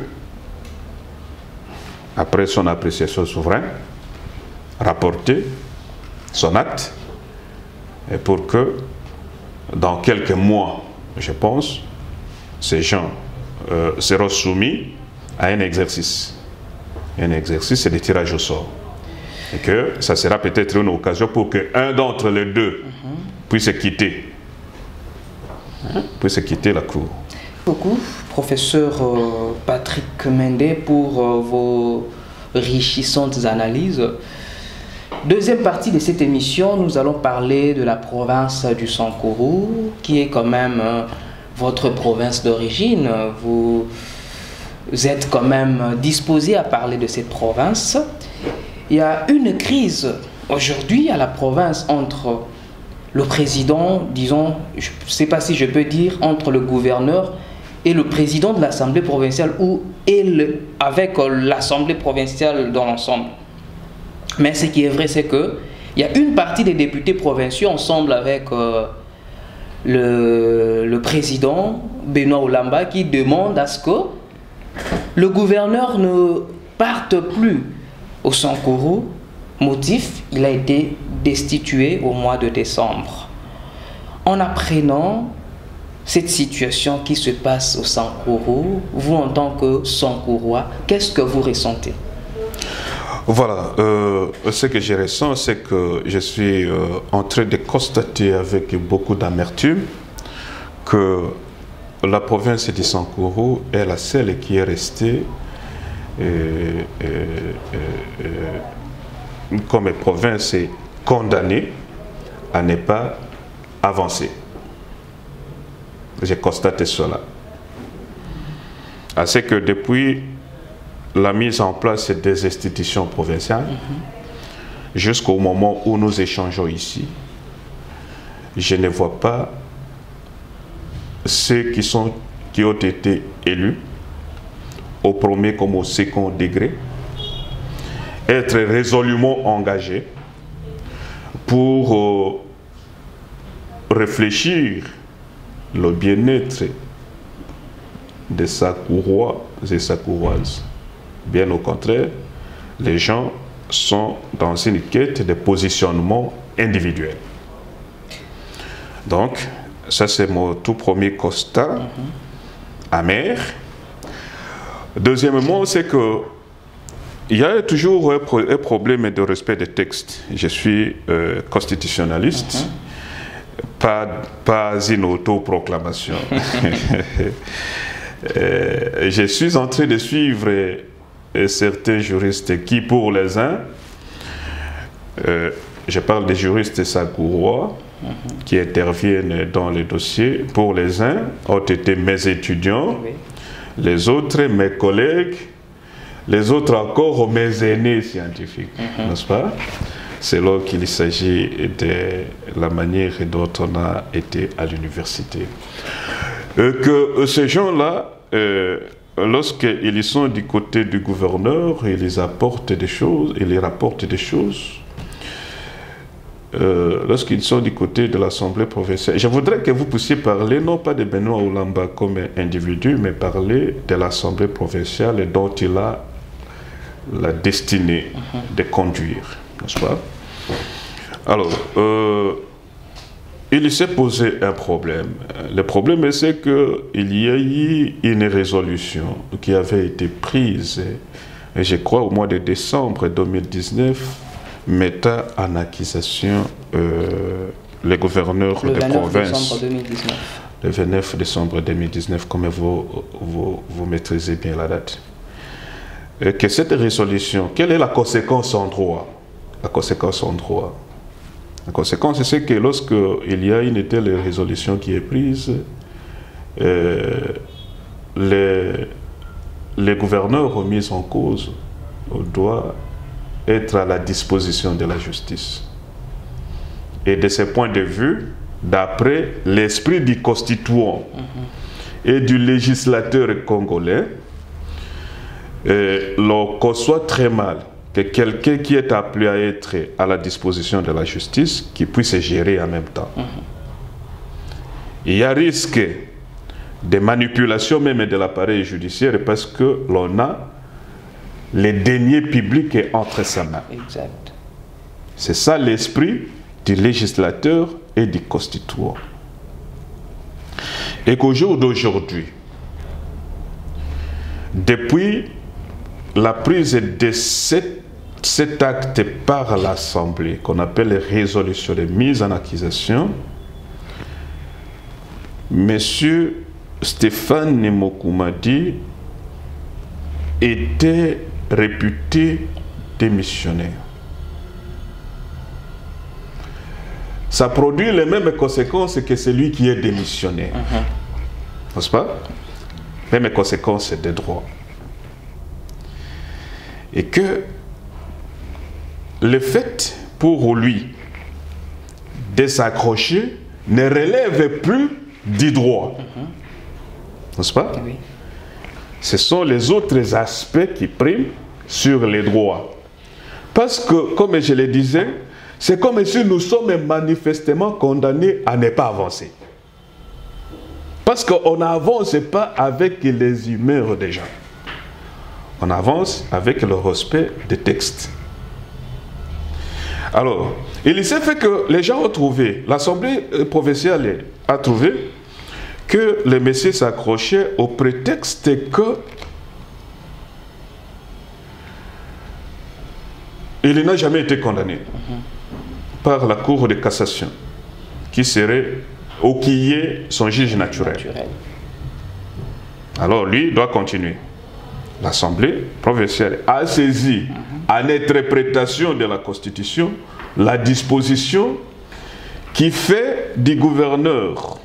après son appréciation souveraine, rapporter son acte et pour que dans quelques mois, je pense, ces gens euh, seront soumis à un exercice. Un exercice de tirage au sort. Et que ça sera peut-être une occasion pour qu'un d'entre les deux mm-hmm. puisse quitter, mm-hmm. puisse quitter la cour. Merci beaucoup, professeur euh, Patrick Mende, pour euh, vos enrichissantes analyses. Deuxième partie de cette émission, nous allons parler de la province du Sankuru, qui est quand même euh, votre province d'origine. Vous êtes quand même disposé à parler de cette province. Il y a une crise aujourd'hui à la province entre le président, disons, je ne sais pas si je peux dire, entre le gouverneur et le président de l'Assemblée provinciale ou elle, avec l'Assemblée provinciale dans l'ensemble. Mais ce qui est vrai, c'est qu'il y a une partie des députés provinciaux ensemble avec euh, le, le président Benoît Oulamba qui demande à ce que le gouverneur ne parte plus au Sankuru. Motif, il a été destitué au mois de décembre. En apprenant cette situation qui se passe au Sankuru, vous en tant que Sankurois, qu'est-ce que vous ressentez? Voilà, euh, ce que je ressens, c'est que je suis euh, en train de constater avec beaucoup d'amertume que la province du Sankuru est la seule qui est restée euh, euh, euh, euh, comme province condamnée à ne pas avancer. J'ai constaté cela. À ce que depuis la mise en place des institutions provinciales, mm-hmm. jusqu'au moment où nous échangeons ici, je ne vois pas ceux qui, sont, qui ont été élus au premier comme au second degré être résolument engagés pour euh, réfléchir le bien-être des Sakurois et Sakuroises. Bien au contraire, les gens sont dans une quête de positionnement individuel. Donc, ça c'est mon tout premier constat mm-hmm. amer. Deuxièmement, c'est que il y a toujours un, pro un problème de respect des textes. Je suis euh, constitutionnaliste, mm-hmm. pas, pas une autoproclamation. euh, je suis en train de suivre euh, certains juristes qui, pour les uns, euh, je parle des juristes sakurois, mm-hmm. qui interviennent dans les dossiers, pour les uns, ont été mes étudiants, oui. les autres, mes collègues, les autres encore, mes aînés scientifiques, mm-hmm. n'est-ce pas? C'est là qu'il s'agit de la manière dont on a été à l'université. Euh, que ces gens-là, euh, lorsqu'ils sont du côté du gouverneur, ils apportent des choses, ils rapportent des choses. Euh, lorsqu'ils sont du côté de l'Assemblée provinciale, je voudrais que vous puissiez parler, non pas de Benoît Oulamba comme individu, mais parler de l'Assemblée provinciale dont il a la destinée uh-huh. de conduire, n'est-ce pas? Alors, euh, il s'est posé un problème. Le problème, c'est qu'il y a eu une résolution qui avait été prise, je crois, au mois de décembre deux mille dix-neuf, mettant en accusation euh, les gouverneurs de province. Le vingt-neuf décembre deux mille dix-neuf, comme vous, vous, vous maîtrisez bien la date. Et que cette résolution, quelle est la conséquence en droit? La conséquence en droit. La conséquence, c'est que lorsqu'il y a une telle résolution qui est prise, euh, les, les gouverneurs mis en cause doivent être à la disposition de la justice. Et de ce point de vue, d'après l'esprit du constituant mm-hmm. et du législateur congolais, euh, l'on conçoit très mal que quelqu'un qui est appelé à être à la disposition de la justice, qui puisse gérer en même temps. Mm-hmm. Il y a risque de manipulation même de l'appareil judiciaire parce que l'on a les deniers publics entre sa main. Exact. C'est ça l'esprit du législateur et du constituant. Et qu'au jour d'aujourd'hui, depuis la prise de cet, cet acte par l'Assemblée, qu'on appelle résolution de mise en accusation, M. Stéphane Mokoumadi était réputé démissionnaire. Ça produit les mêmes conséquences que celui qui est démissionnaire. Uh-huh. N'est-ce pas? Mêmes conséquences des droits. Et que le fait pour lui de s'accrocher ne relève plus du droit. Uh-huh. N'est-ce pas? Oui. Ce sont les autres aspects qui priment sur les droits. Parce que, comme je le disais, c'est comme si nous sommes manifestement condamnés à ne pas avancer. Parce qu'on n'avance pas avec les humeurs des gens. On avance avec le respect des textes. Alors, il s'est fait que les gens ont trouvé, l'Assemblée provinciale a trouvé que le messieurs s'accrochaient au prétexte que il n'a jamais été condamné mm-hmm. par la Cour de cassation, qui serait ou qui est son juge naturel. naturel. Alors lui doit continuer. L'Assemblée provinciale a saisi mm-hmm. à l'interprétation de la Constitution la disposition qui fait du gouverneur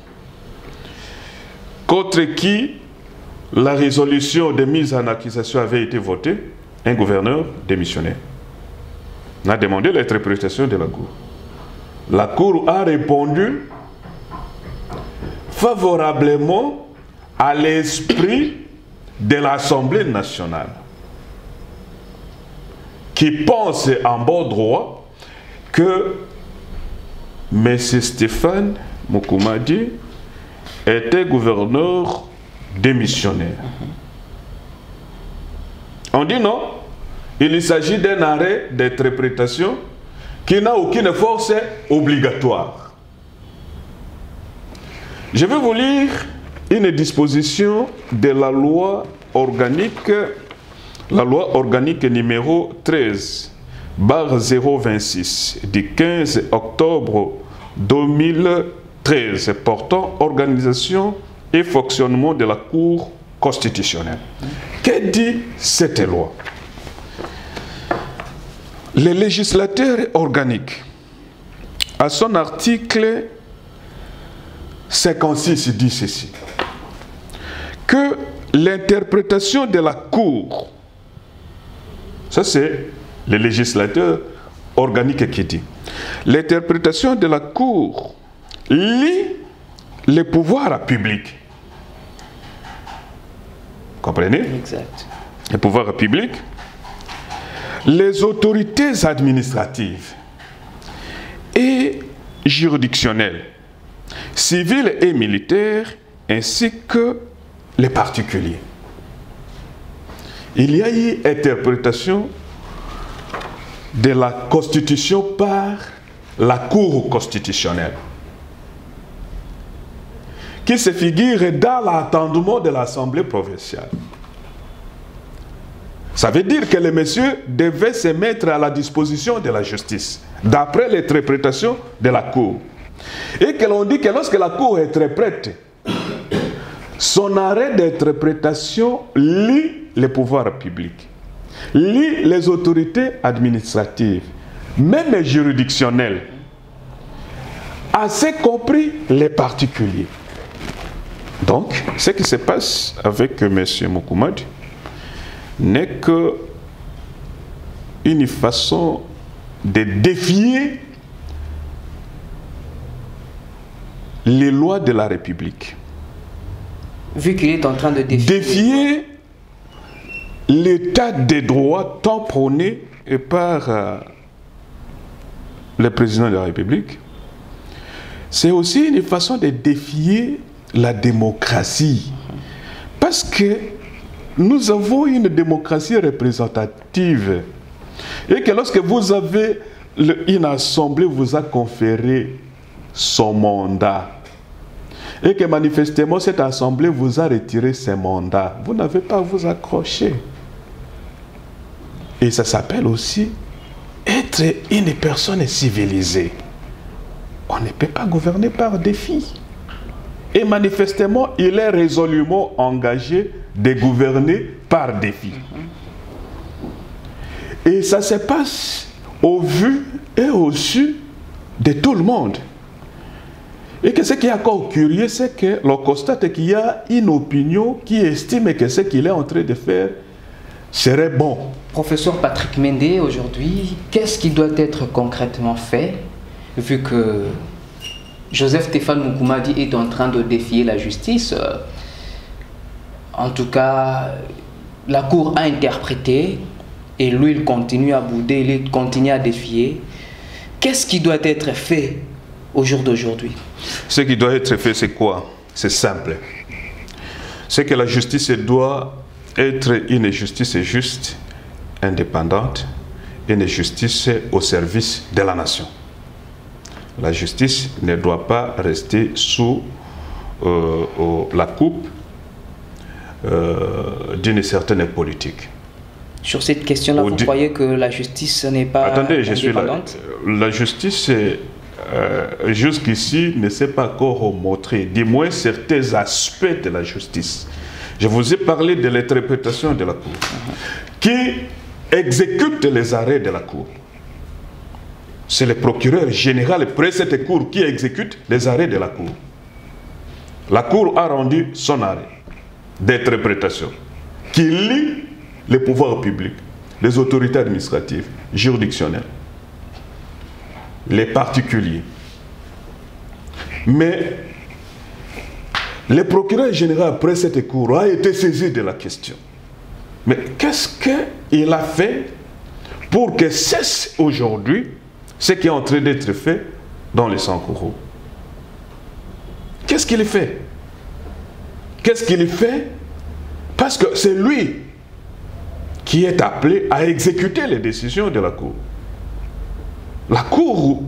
contre qui la résolution de mise en accusation avait été votée, un gouverneur démissionnaire. On a demandé l'interprétation de la Cour. La Cour a répondu favorablement à l'esprit de l'Assemblée nationale, qui pense en bon droit que M. Stéphane Mokoumadi était gouverneur démissionnaire. On dit non, il s'agit d'un arrêt d'interprétation qui n'a aucune force obligatoire. Je vais vous lire une disposition de la loi organique, la loi organique numéro treize, barre zéro vingt-six, du quinze octobre deux mille treize, portant organisation et fonctionnement de la Cour constitutionnelle. Que dit cette loi? Le législateur organique, à son article cinquante-six, dit ceci: que l'interprétation de la Cour, ça c'est le législateur organique qui dit, l'interprétation de la Cour lie les pouvoirs publics. Comprenez? Exact. Les pouvoirs publics, les autorités administratives et juridictionnelles, civiles et militaires, ainsi que les particuliers. Il y a eu interprétation de la Constitution par la Cour constitutionnelle, qui se figure dans l'entendement de l'Assemblée provinciale. Ça veut dire que les messieurs devaient se mettre à la disposition de la justice, d'après l'interprétation de la Cour. Et que l'on dit que lorsque la Cour interprète, son arrêt d'interprétation lie les pouvoirs publics, lie les autorités administratives, même les juridictionnelles, assez compris les particuliers. Donc, ce qui se passe avec M. Moukoumadi n'est que une façon de défier les lois de la République. Vu qu'il est en train de défier, défier l'état des droits tant prôné par euh, le président de la République, c'est aussi une façon de défier la démocratie. Parce que nous avons une démocratie représentative. Et que lorsque vous avez le, une assemblée vous a conféré son mandat, et que manifestement cette assemblée vous a retiré ses mandats, vous n'avez pas à vous accrocher. Et ça s'appelle aussi être une personne civilisée. On ne peut pas gouverner par défi. Et manifestement, il est résolument engagé de gouverner par défi. Et ça se passe au vu et au su de tout le monde. Et que ce qui est encore curieux, c'est que l'on constate qu'il y a une opinion qui estime que ce qu'il est en train de faire serait bon. Professeur Patrick Mende, aujourd'hui, qu'est-ce qui doit être concrètement fait, vu que Joseph Stéphane Moukoumadi est en train de défier la justice? En tout cas, la Cour a interprété et lui, il continue à bouder, il continue à défier. Qu'est-ce qui doit être fait au jour d'aujourd'hui? Ce qui doit être fait, c'est quoi? C'est simple. C'est que la justice doit être une justice juste, indépendante, une justice au service de la nation. La justice ne doit pas rester sous euh, la coupe euh, d'une certaine politique. Sur cette question-là, vous croyez que la justice n'est pas Attendez, je suis là. La justice, euh, jusqu'ici, ne s'est pas encore montrée, du moins certains aspects de la justice. Je vous ai parlé de l'interprétation de la Cour, uh-huh. qui exécute les arrêts de la Cour. C'est le procureur général près cette Cour qui exécute les arrêts de la Cour. La Cour a rendu son arrêt d'interprétation qui lie les pouvoirs publics, les autorités administratives, juridictionnelles, les particuliers. Mais le procureur général après cette Cour a été saisi de la question. Mais qu'est-ce qu'il a fait pour que cesse aujourd'hui ce qui est en train d'être fait dans les Sankourou? Qu'est-ce qu'il fait? Qu'est-ce qu'il fait? Parce que c'est lui qui est appelé à exécuter les décisions de la Cour. La Cour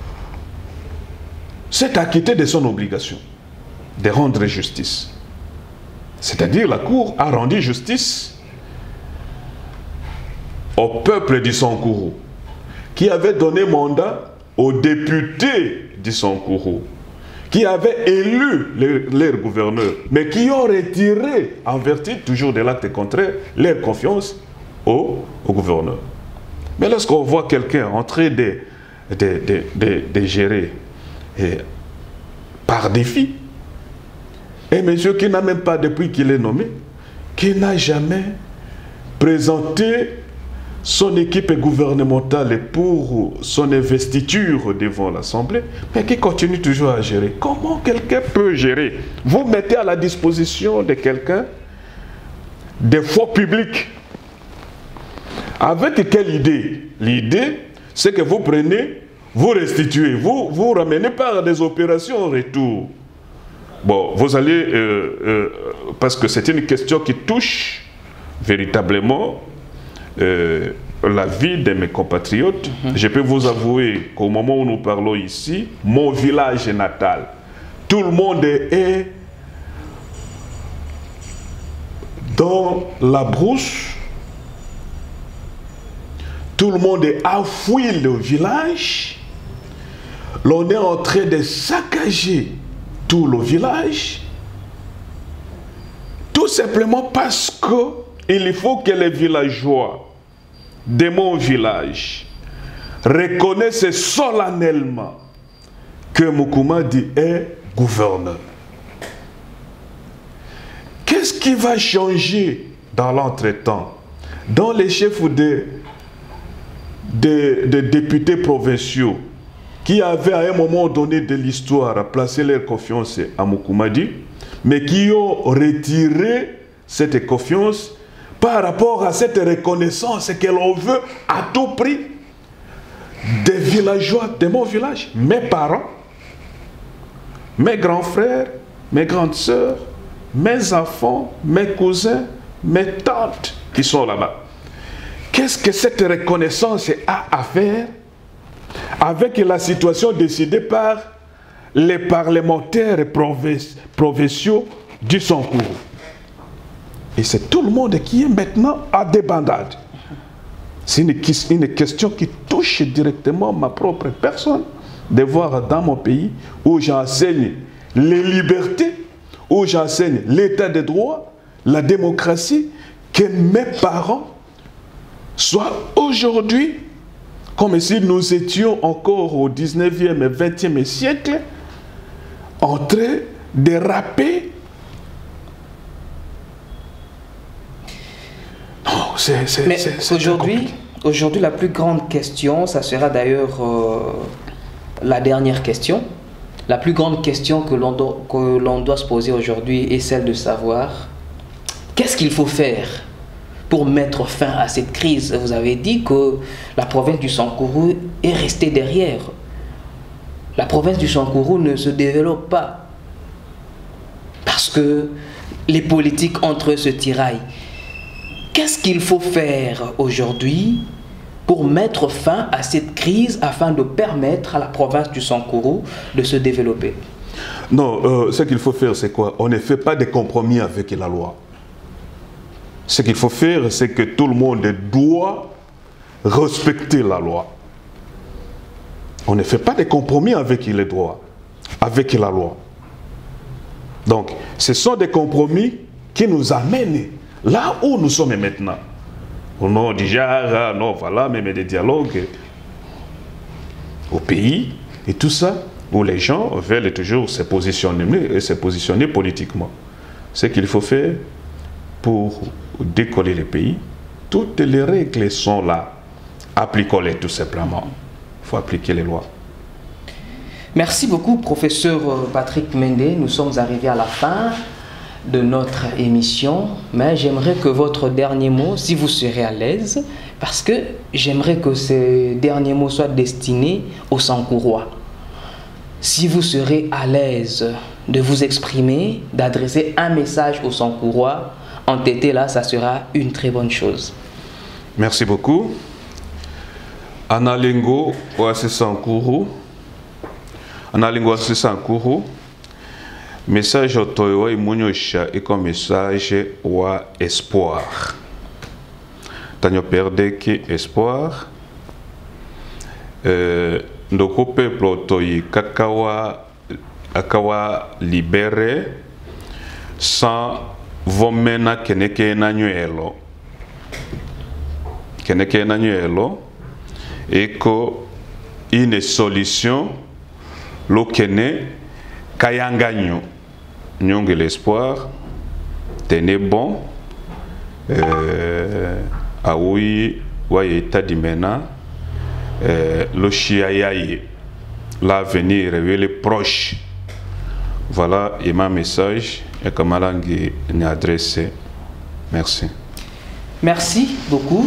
s'est acquittée de son obligation de rendre justice. C'est-à-dire la Cour a rendu justice au peuple du Sankourou, qui avait donné mandat aux députés du Sankourou, qui avaient élu leur gouverneur, mais qui ont retiré, en vertu toujours de l'acte contraire, leur confiance au, au gouverneur. Mais lorsqu'on voit quelqu'un en train de, de, de, de, de gérer et, par défi, un monsieur qui n'a même pas, depuis qu'il est nommé, qui n'a jamais présenté son équipe gouvernementale pour son investiture devant l'Assemblée, mais qui continue toujours à gérer. Comment quelqu'un peut gérer? Vous mettez à la disposition de quelqu'un des fonds publics. Avec quelle idée? L'idée, c'est que vous prenez, vous restituez, vous vous ramenez par des opérations en retour. Bon, vous allez, euh, euh, parce que c'est une question qui touche véritablement euh, la vie de mes compatriotes. Mm-hmm. Je peux vous avouer qu'au moment où nous parlons ici, mon village natal, tout le monde est dans la brousse, tout le monde est affouillé le village, l'on est en train de saccager tout le village, tout simplement parce qu'il faut que les villageois de mon village reconnaissent solennellement que Moukoumadi est gouverneur. Qu'est-ce qui va changer dans l'entretemps? Dans les chefs de, de, de députés provinciaux qui avaient à un moment donné de l'histoire placé leur confiance à Moukoumadi, mais qui ont retiré cette confiance par rapport à cette reconnaissance que l'on veut à tout prix des villageois de mon village, mes parents, mes grands frères, mes grandes sœurs, mes enfants, mes cousins, mes tantes qui sont là-bas. Qu'est-ce que cette reconnaissance a à faire avec la situation décidée par les parlementaires provinciaux du Sankourou? Et c'est tout le monde qui est maintenant à débandade. C'est une, une question qui touche directement ma propre personne, de voir dans mon pays où j'enseigne les libertés, où j'enseigne l'état de droit, la démocratie, que mes parents soient aujourd'hui, comme si nous étions encore au dix-neuvième et vingtième siècle, en train de rapper. Non, c'est... Mais aujourd'hui, aujourd'hui, la plus grande question, ça sera d'ailleurs euh, la dernière question. La plus grande question que l'on doit, que l'on doit se poser aujourd'hui est celle de savoir qu'est-ce qu'il faut faire pour mettre fin à cette crise. Vous avez dit que la province du Sankourou est restée derrière. La province du Sankourou ne se développe pas parce que les politiques entre eux se tiraillent. Qu'est-ce qu'il faut faire aujourd'hui pour mettre fin à cette crise afin de permettre à la province du Sankourou de se développer? Non, euh, ce qu'il faut faire, c'est quoi? On ne fait pas de compromis avec la loi. Ce qu'il faut faire, c'est que tout le monde doit respecter la loi. On ne fait pas de compromis avec les droits, avec la loi. Donc, ce sont des compromis qui nous amènent là où nous sommes maintenant. Non, déjà, non, voilà, même des dialogues au pays et tout ça, où les gens veulent toujours se positionner, se positionner politiquement. Ce qu'il faut faire pour décoller le pays, toutes les règles sont là. Appliquons-les tout simplement. Il faut appliquer les lois. Merci beaucoup, professeur Patrick Mende. Nous sommes arrivés à la fin de notre émission, mais j'aimerais que votre dernier mot, si vous serez à l'aise, parce que j'aimerais que ces derniers mots soient destinés aux Sankourois. Si vous serez à l'aise de vous exprimer, d'adresser un message aux Sankourois, entêté là, ça sera une très bonne chose. Merci beaucoup. Analingo Oase Sankourou. Analingo Oase Sankourou. Message au Toyoa et Mouniosha et comme message ou espoir. Tanyo perde qui espoir. Ndoko peuple toyi kakawa akawa libéré sans vomena keneke nanuelo. Keneke nanuelo et que une solution lo kene kayanganyo. Nyonge l'espoir, tenez bon, euh, Aoui, Waye Tadimena, euh, le Chiayaye, l'avenir est proche. Voilà, et ma message et que ma langue est adressée. Merci. Merci beaucoup.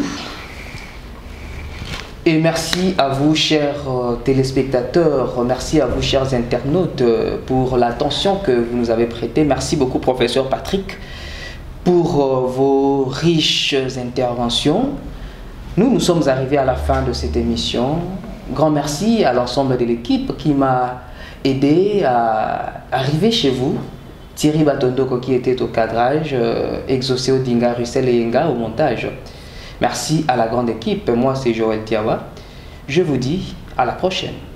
Et merci à vous, chers euh, téléspectateurs, merci à vous, chers internautes, euh, pour l'attention que vous nous avez prêtée. Merci beaucoup, professeur Patrick, pour euh, vos riches interventions. Nous, nous sommes arrivés à la fin de cette émission. Grand merci à l'ensemble de l'équipe qui m'a aidé à arriver chez vous. Thierry Batondoko qui était au cadrage, euh, Exoceo Dinga, Russell et Yenga au montage. Merci à la grande équipe. Moi, c'est Joël Tiawa. Je vous dis à la prochaine.